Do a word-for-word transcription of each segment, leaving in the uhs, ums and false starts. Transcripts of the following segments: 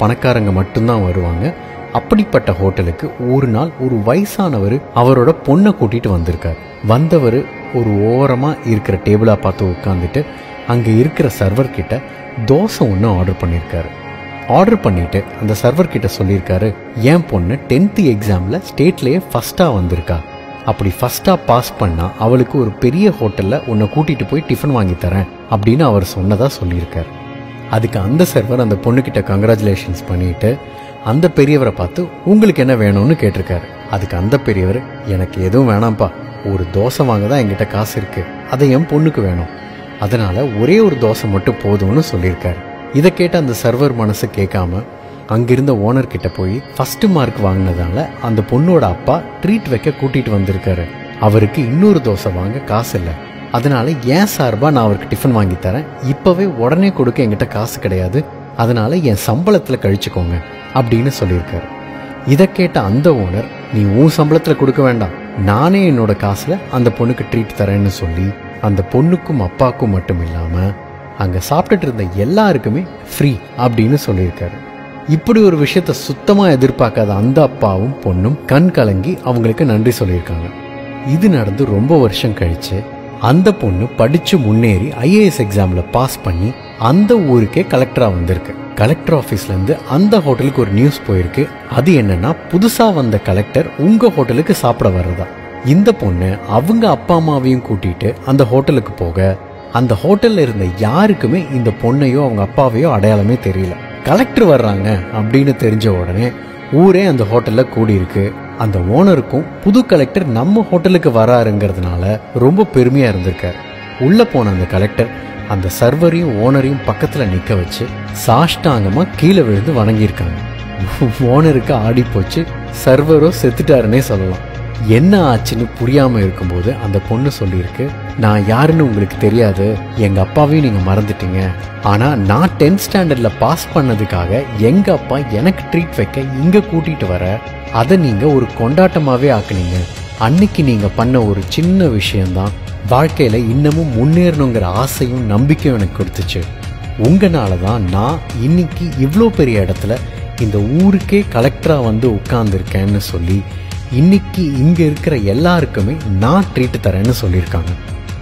பணக்காரங்க மட்டும்தான் வருவாங்க. அப்படிப்பட்ட ஹோட்டலுக்கு ஒரு நாள் ஒரு வயசானவர் அவரோட பொண்ணை கூட்டிட்டு வந்திருக்கார். வந்தவர் ஒரு ஓரமாக இருக்கிற டேபிளாக பார்த்து உட்காந்துட்டு அங்கே இருக்கிற சர்வர் கிட்ட தோசை ஒன்று ஆர்டர் பண்ணியிருக்காரு. ஆர்டர் பண்ணிட்டு அந்த சர்வர் கிட்ட சொல்லியிருக்காரு, என் பொண்ணு டென்த்து எக்ஸாமில் ஸ்டேட்லேயே ஃபஸ்ட்டாக வந்திருக்கா. அப்படி ஃபஸ்ட்டாக பாஸ் பண்ணால் அவளுக்கு ஒரு பெரிய ஹோட்டலில் உன்னை கூட்டிகிட்டு போய் டிஃபன் வாங்கி தரேன் அப்படின்னு அவர் சொன்னதாக சொல்லியிருக்கார். அதுக்கு அந்த சர்வர் அந்த பொண்ணுக்கிட்ட கங்க்ராச்சுலேஷன்ஸ் பண்ணிட்டு அந்த பெரியவரை பார்த்து உங்களுக்கு என்ன வேணும்னு கேட்டிருக்காரு. அதுக்கு அந்த பெரியவர், எனக்கு எதுவும் வேணாம்ப்பா, ஒரு தோசை வாங்க தான் என்கிட்ட காசு இருக்குது, அதை என் பொண்ணுக்கு வேணும், அதனால் ஒரே ஒரு தோசை மட்டும் போதும்னு சொல்லியிருக்காரு. இதை கேட்ட அந்த சர்வர் மனசு கேட்காம அங்கிருந்த ஓனர்கிட்ட போய் ஃபஸ்ட்டு மார்க் வாங்கினதால அந்த பொண்ணோட அப்பா ட்ரீட் வைக்க கூட்டிகிட்டு வந்திருக்காரு. அவருக்கு இன்னொரு தோசை வாங்க காசு இல்லை, அதனால ஏன் சார்பாக நான் அவருக்கு டிஃபன் வாங்கி தரேன், இப்போவே உடனே கொடுக்க என்கிட்ட காசு கிடையாது, அதனால என் சம்பளத்தில் கழிச்சுக்கோங்க அப்படின்னு சொல்லியிருக்காரு. இதை கேட்ட அந்த ஓனர், நீ உன் சம்பளத்தில் கொடுக்க வேண்டாம், நானே என்னோட காசில் அந்த பொண்ணுக்கு ட்ரீட் தரேன்னு சொல்லி அந்த பொண்ணுக்கும் அப்பாவுக்கும் மட்டும் இல்லாமல் அங்கே சாப்பிட்டுட்டு இருந்த எல்லாருக்குமே ஃப்ரீ அப்படின்னு சொல்லியிருக்காரு. இப்படி ஒரு விஷயத்த சுத்தமாக எதிர்பார்க்காத அந்த அப்பாவும் பொண்ணும் கண் கலங்கி அவங்களுக்கு நன்றி சொல்லியிருக்காங்க. இது நடந்து ரொம்ப வருஷம் கழிச்சு அந்த பொண்ணு படித்து முன்னேறி ஐஏஎஸ் எக்ஸாமில் பாஸ் பண்ணி அந்த ஊருக்கே கலெக்டராக வந்திருக்கு. கலெக்டர் ஆஃபீஸ்லேருந்து அந்த ஹோட்டலுக்கு ஒரு நியூஸ் போயிருக்கு. அது என்னன்னா, புதுசாக வந்த கலெக்டர் உங்கள் ஹோட்டலுக்கு சாப்பிட வர்றதா. இந்த பொண்ணு அவங்க அப்பா அம்மாவையும் கூட்டிகிட்டு அந்த ஹோட்டலுக்கு போக அந்த ஹோட்டலில் இருந்த யாருக்குமே இந்த பொண்ணையோ அவங்க அப்பாவையோ அடையாளமே தெரியல. கலெக்டர் வர்றாங்க அப்படின்னு தெரிஞ்ச உடனே ஊரே அந்த ஹோட்டலில் கூடியிருக்கு. அந்த ஓனருக்கும் புது கலெக்டர் நம்ம ஹோட்டலுக்கு வராருங்கிறதுனால ரொம்ப பெருமையாக இருந்திருக்கார். உள்ளே போன அந்த கலெக்டர் அந்த சர்வரையும் ஓனரையும் பக்கத்தில் நிற்க வச்சு சாஷ்டாங்கமாக கீழே விழுந்து வணங்கியிருக்காங்க. ஓனருக்கு ஆடி போச்சு, சர்வரோ செத்துட்டாருன்னே சொல்லலாம். என்ன ஆச்சுன்னு புரியாமல் இருக்கும்போது அந்த பொண்ணு சொல்லியிருக்கு, நான் யாருன்னு உங்களுக்கு தெரியாது, எங்கள் அப்பாவையும் நீங்கள் மறந்துட்டீங்க, ஆனால் நான் டென்த் ஸ்டாண்டர்டில் பாஸ் பண்ணதுக்காக எங்கள் அப்பா எனக்கு ட்ரீட் வைக்க இங்கே கூட்டிகிட்டு வர அதை நீங்கள் ஒரு கொண்டாட்டமாகவே ஆக்குனீங்க. அன்னைக்கு நீங்கள் பண்ண ஒரு சின்ன விஷயந்தான் வாழ்க்கையில் இன்னமும் முன்னேறணுங்கிற ஆசையும் நம்பிக்கையும் எனக்கு கொடுத்துச்சு. உங்களால தான் நான் இன்னைக்கு இவ்வளோ பெரிய இடத்துல இந்த ஊருக்கே கலெக்டராக வந்து உட்கார்ந்துருக்கேன்னு சொல்லி இன்னைக்கு இங்கே இருக்கிற எல்லாருக்குமே நான் ட்ரீட் தரேன்னு சொல்லியிருக்காங்க.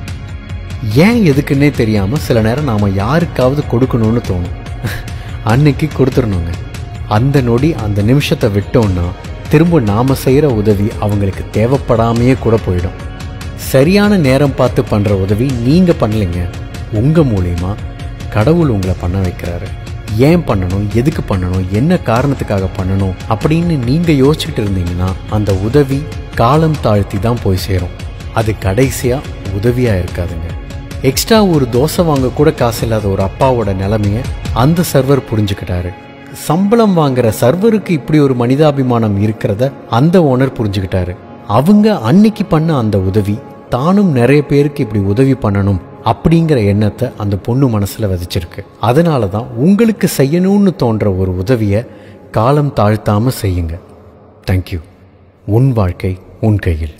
ஏன் எதுக்குன்னே தெரியாமல் சில நேரம் நாம் யாருக்காவது கொடுக்கணும்னு தோணும். அன்னைக்கு கொடுத்துடணுங்க. அந்த நொடி அந்த நிமிஷத்தை விட்டோம்னா திரும்ப நாம் செய்கிற உதவி அவங்களுக்கு தேவைப்படாமையே கூட போயிடும். சரியான நேரம் பார்த்து பண்ணுற உதவி நீங்கள் பண்ணலைங்க, உங்கள் மூலிமா கடவுள் உங்களை பண்ண வைக்கிறாரு. ஏன் பண்ணணும், எதுக்கு பண்ணணும், என்ன காரணத்துக்காக பண்ணணும் அப்படின்னு நீங்கள் யோசிச்சுட்டு இருந்தீங்கன்னா அந்த உதவி காலம் தாழ்த்தி தான் போய் சேரும். அது கடைசியாக உதவியாக இருக்காதுங்க. எக்ஸ்ட்ரா ஒரு தோசை வாங்க கூட காசு இல்லாத ஒரு அப்பாவோட நிலைமையை அந்த சர்வர் புரிஞ்சுக்கிட்டாரு. சம்பளம் வாங்குற சர்வருக்கு இப்படி ஒரு மனிதாபிமானம் இருக்கிறத அந்த ஓனர் புரிஞ்சுக்கிட்டாரு. அவங்க அன்னைக்கு பண்ண அந்த உதவி தானும் நிறைய பேருக்கு இப்படி உதவி பண்ணணும் அப்படிங்கிற எண்ணத்தை அந்த பொண்ணு மனசுல விதைச்சிருக்கு. அதனால தான் உங்களுக்கு செய்யணும்னு தோன்ற ஒரு உதவியை காலம் தாழ்த்தாம செய்யுங்க. தேங்க்யூ. உன் வாழ்க்கை உன் கையில்.